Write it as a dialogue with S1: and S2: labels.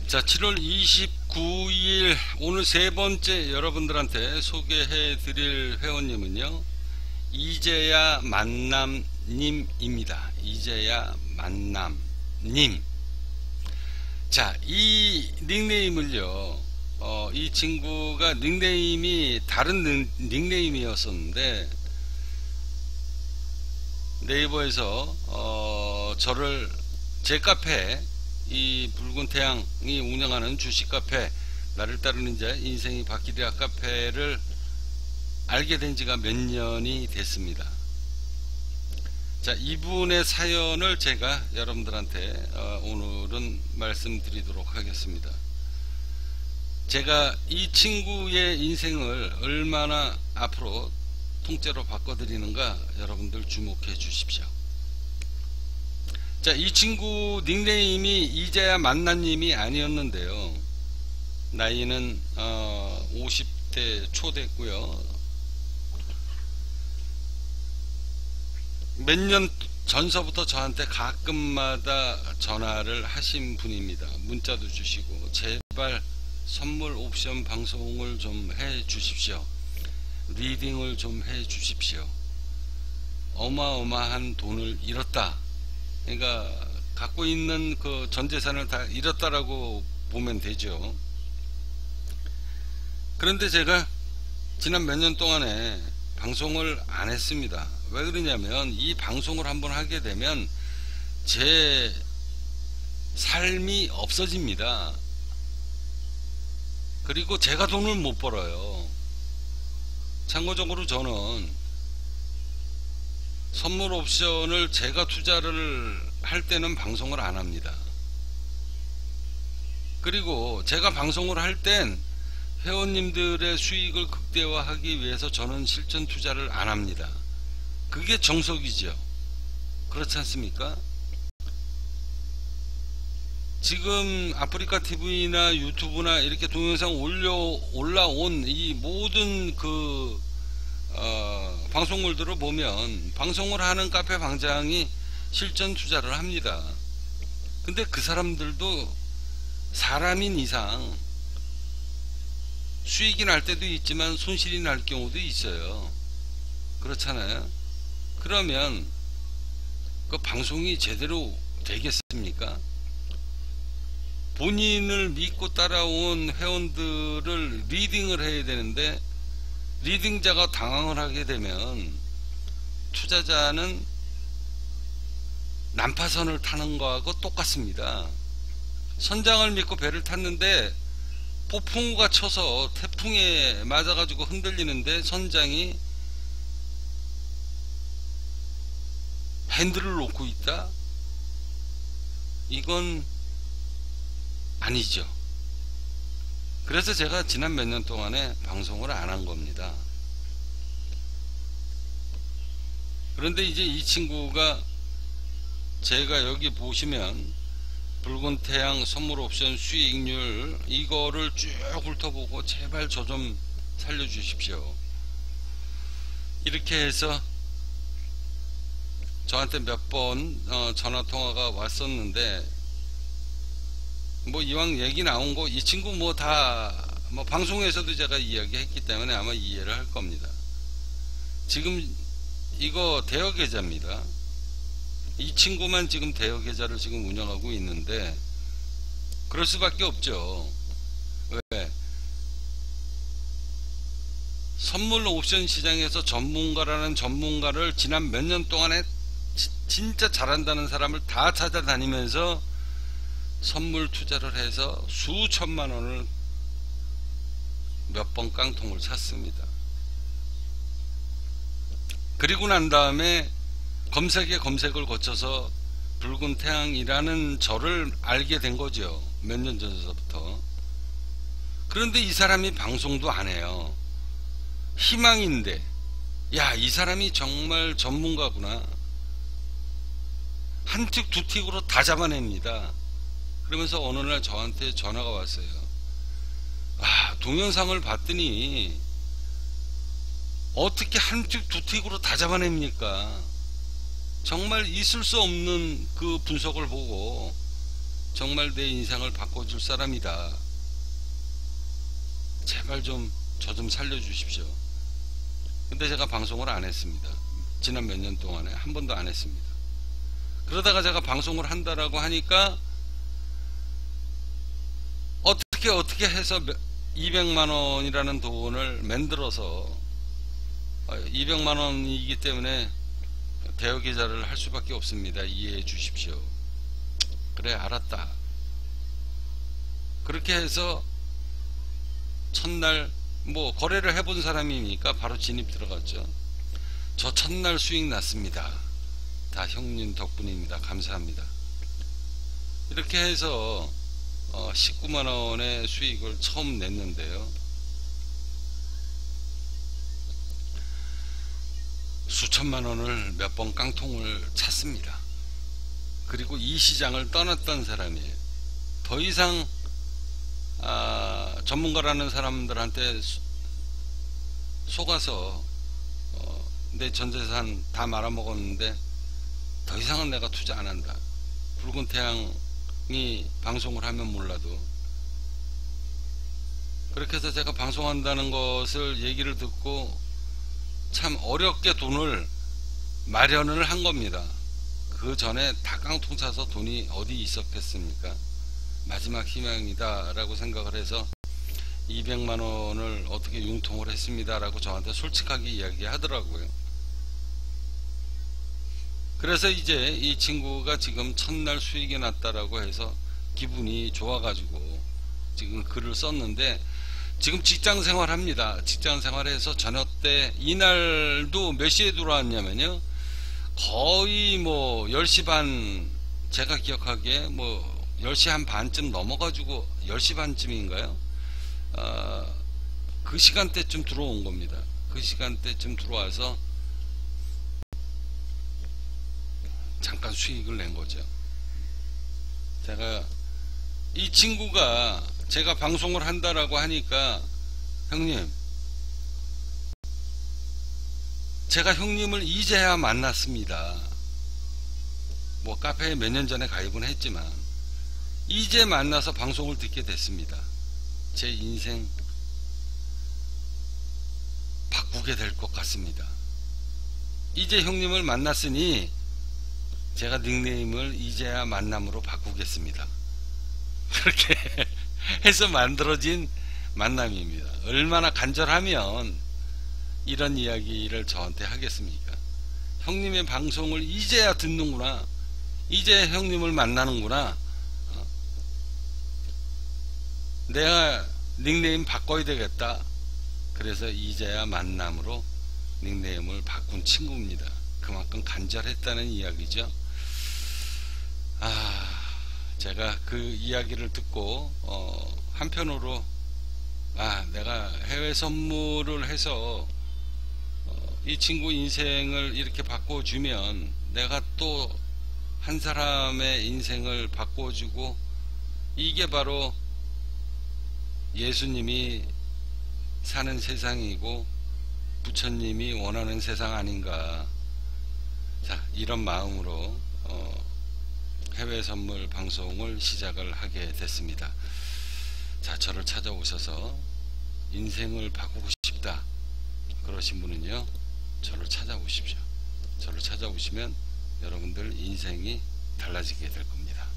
S1: 자, 7월 29일 오늘 세 번째 여러분들한테 소개해 드릴 회원님은요, 이제야 만남님입니다. 이제야 만남님. 자, 이 닉네임을요, 이 친구가 닉네임이 다른 닉네임이었었는데, 네이버에서 저를 제 카페, 이 붉은 태양이 운영하는 주식 카페 나를 따르는 자 인생이 바뀌리라 카페를 알게 된 지가 몇 년이 됐습니다. 자, 이분의 사연을 제가 여러분들한테 오늘은 말씀드리도록 하겠습니다. 제가 이 친구의 인생을 얼마나 앞으로 통째로 바꿔드리는가 여러분들 주목해 주십시오. 자, 이 친구 닉네임이 이제야 만나님이 아니었는데요. 나이는 50대 초 됐고요. 몇 년 전서부터 저한테 가끔마다 전화를 하신 분입니다. 문자도 주시고 제발 선물 옵션 방송을 좀 해 주십시오. 리딩을 좀 해 주십시오. 어마어마한 돈을 잃었다. 그러니까 갖고 있는 그 전 재산을 다 잃었다라고 보면 되죠. 그런데 제가 지난 몇 년 동안에 방송을 안 했습니다. 왜 그러냐면 이 방송을 한번 하게 되면 제 삶이 없어집니다. 그리고 제가 돈을 못 벌어요. 참고적으로 저는 선물 옵션을 제가 투자를 할 때는 방송을 안 합니다. 그리고 제가 방송을 할 땐 회원님들의 수익을 극대화하기 위해서 저는 실전 투자를 안 합니다. 그게 정석이죠. 그렇지 않습니까? 지금 아프리카 TV나 유튜브나 이렇게 동영상 올라온 이 모든 방송물들을 보면 방송을 하는 카페 방장이 실전 투자를 합니다. 근데 그 사람들도 사람인 이상 수익이 날 때도 있지만 손실이 날 경우도 있어요. 그렇잖아요. 그러면 그 방송이 제대로 되겠습니까? 본인을 믿고 따라온 회원들을 리딩을 해야 되는데 리딩자가 당황을 하게 되면 투자자는 난파선을 타는 거하고 똑같습니다. 선장을 믿고 배를 탔는데 폭풍우가 쳐서 태풍에 맞아가지고 흔들리는데 선장이 핸들을 놓고 있다? 이건 아니죠. 그래서 제가 지난 몇 년 동안에 방송을 안 한 겁니다. 그런데 이제 이 친구가 제가 여기 보시면 붉은 태양 선물 옵션 수익률 이거를 쭉 훑어보고 제발 저 좀 살려주십시오. 이렇게 해서 저한테 몇 번 전화통화가 왔었는데 뭐 이왕 얘기 나온 거 이 친구 뭐 다 뭐 방송에서도 제가 이야기했기 때문에 아마 이해를 할 겁니다. 지금 이거 대여 계좌입니다. 이 친구만 지금 대여 계좌를 지금 운영하고 있는데 그럴 수밖에 없죠. 왜? 선물 옵션 시장에서 전문가라는 전문가를 지난 몇 년 동안에 진짜 잘한다는 사람을 다 찾아다니면서 선물 투자를 해서 수천만 원을 몇 번 깡통을 찼습니다. 그리고 난 다음에 검색에 검색을 거쳐서 붉은 태양이라는 저를 알게 된 거죠. 몇 년 전서부터. 그런데 이 사람이 방송도 안 해요. 희망인데, 야, 이 사람이 정말 전문가구나. 한 틱 두 틱으로 다 잡아냅니다. 그러면서 어느 날 저한테 전화가 왔어요. 아, 동영상을 봤더니 어떻게 한 틱 두 틱으로 다 잡아냅니까? 정말 있을 수 없는 그 분석을 보고 정말 내 인생을 바꿔줄 사람이다. 제발 좀 저 좀 살려주십시오. 근데 제가 방송을 안 했습니다. 지난 몇 년 동안에 한 번도 안 했습니다. 그러다가 제가 방송을 한다라고 하니까 어떻게 해서 200만 원이라는 돈을 만들어서 200만 원이기 때문에 대여계좌를 할 수밖에 없습니다. 이해해 주십시오. 그래, 알았다. 그렇게 해서 첫날 뭐 거래를 해본 사람이니까 바로 진입 들어갔죠. 저 첫날 수익 났습니다. 다 형님 덕분입니다. 감사합니다. 이렇게 해서 19만 원의 수익을 처음 냈는데요. 수천만 원을 몇 번 깡통을 찼습니다. 그리고 이 시장을 떠났던 사람이에요. 더 이상 전문가라는 사람들한테 속아서 내 전재산 다 말아먹었는데 더 이상은 내가 투자 안 한다. 붉은 태양이 방송을 하면 몰라도 그렇게 해서 제가 방송한다는 것을 얘기를 듣고 참 어렵게 돈을 마련을 한 겁니다. 그 전에 다 깡통 차서 돈이 어디 있었겠습니까? 마지막 희망이다 라고 생각을 해서 200만 원을 어떻게 융통을 했습니다 라고 저한테 솔직하게 이야기하더라고요. 그래서 이제 이 친구가 지금 첫날 수익이 났다라고 해서 기분이 좋아가지고 지금 글을 썼는데, 지금 직장 생활합니다. 직장 생활해서 저녁 때 이날도 몇 시에 들어왔냐면요, 거의 뭐 10시 반, 제가 기억하기에 뭐 10시 한 반쯤 넘어가지고 10시 반쯤인가요? 그 시간대쯤 들어온 겁니다. 그 시간대쯤 들어와서 잠깐 수익을 낸 거죠. 제가 이 친구가 제가 방송을 한다라고 하니까, 형님, 제가 형님을 이제야 만났습니다. 뭐 카페에 몇 년 전에 가입은 했지만 이제 만나서 방송을 듣게 됐습니다. 제 인생 바꾸게 될 것 같습니다. 이제 형님을 만났으니 제가 닉네임을 이제야 만남으로 바꾸겠습니다. 그렇게 해서 만들어진 만남입니다. 얼마나 간절하면 이런 이야기를 저한테 하겠습니까? 형님의 방송을 이제야 듣는구나, 이제 형님을 만나는구나, 내가 닉네임 바꿔야 되겠다. 그래서 이제야 만남으로 닉네임을 바꾼 친구입니다. 그만큼 간절했다는 이야기죠. 제가 그 이야기를 듣고 한편으로 내가 해외 선물을 해서 이 친구 인생을 이렇게 바꿔주면 내가 또 한 사람의 인생을 바꿔주고, 이게 바로 예수님이 사는 세상이고 부처님이 원하는 세상 아닌가. 자, 이런 마음으로 해외 선물 방송을 시작을 하게 됐습니다. 자, 저를 찾아오셔서 인생을 바꾸고 싶다 그러신 분은요, 저를 찾아오십시오. 저를 찾아오시면 여러분들 인생이 달라지게 될 겁니다.